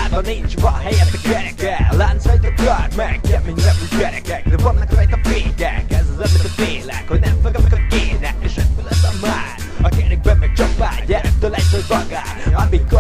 Világon nincs van helyett a kerekkel. Láncoljatok tart meg, keményebb úgy gyerekek. De vannak rajta fények, ez az amit a félek, hogy nem fogadnak a gének. És repül ez a már, a kerekben meg csapál, gyerektől egy szó vagár. Amikor